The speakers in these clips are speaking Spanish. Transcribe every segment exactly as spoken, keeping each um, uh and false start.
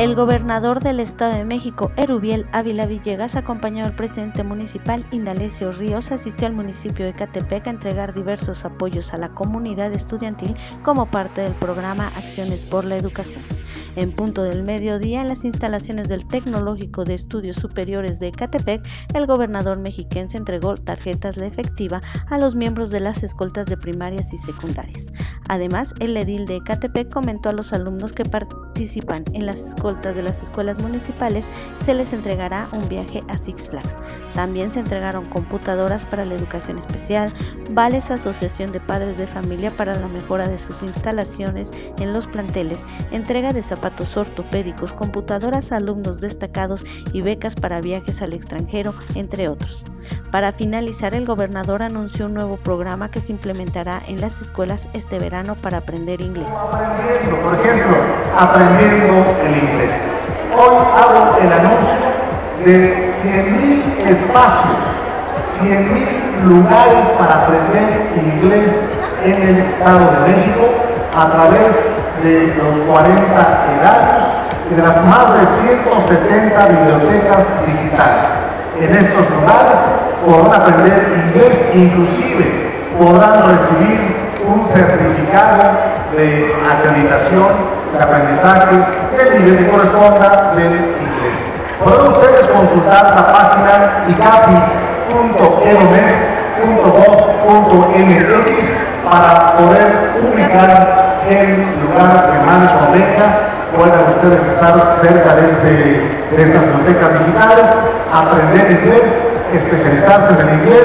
El gobernador del Estado de México, Erubiel Ávila Villegas, acompañado al presidente municipal Indalecio Ríos, asistió al municipio de Ecatepec a entregar diversos apoyos a la comunidad estudiantil como parte del programa Acciones por la Educación. En punto del mediodía, en las instalaciones del Tecnológico de Estudios Superiores de Ecatepec, el gobernador mexiquense entregó tarjetas de efectiva a los miembros de las escoltas de primarias y secundarias. Además, el edil de Ecatepec comentó a los alumnos que participan en las escoltas de las escuelas municipales se les entregará un viaje a Six Flags. También se entregaron computadoras para la educación especial, vales a Asociación de Padres de Familia para la mejora de sus instalaciones en los planteles, entrega de zapatos ortopédicos, computadoras a alumnos destacados y becas para viajes al extranjero, entre otros. Para finalizar, el gobernador anunció un nuevo programa que se implementará en las escuelas este verano para aprender inglés. Aprendiendo, por ejemplo, aprendiendo el inglés. Hoy hago el anuncio de cien mil espacios, cien mil lugares para aprender inglés en el Estado de México a través de los cuarenta edarios y de las más de ciento setenta bibliotecas digitales. En estos lugares podrán aprender inglés, inclusive podrán recibir un certificado de acreditación de aprendizaje del nivel que corresponda de inglés. Podrán ustedes consultar la página icapi punto edomex punto gov punto mx para poder ubicar el lugar que más les convenga. Puedan ustedes estar cerca de, este, de estas bibliotecas digitales, aprender inglés, especializarse en el inglés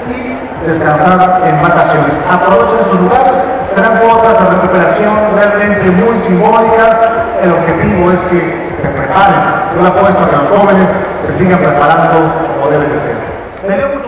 y descansar en vacaciones. Aprovechen estos lugares, serán cuotas de recuperación realmente muy simbólicas. El objetivo es que se preparen. Yo apuesto a que los jóvenes se sigan preparando como deben de ser.